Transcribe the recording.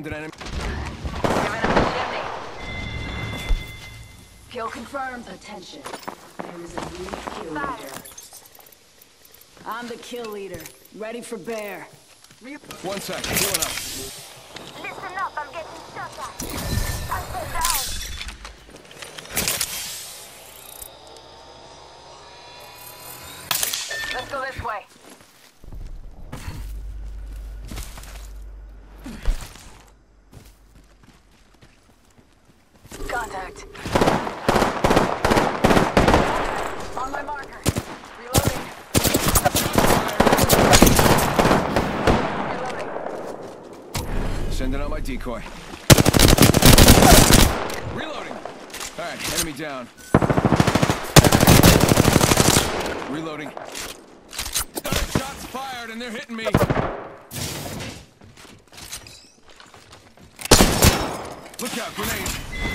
Found an enemy. Giving him a shimmy. Kill confirmed. Attention. There is a new kill leader. I'm the kill leader. Ready for bear. 1 sec. Healing up. Listen up, I'm getting shot at. I'm so down. Let's go this way. Contact. On my marker. Reloading. Reloading. Sending out my decoy. Reloading. All right, enemy down. Reloading. Shots fired and they're hitting me. Look out, grenade.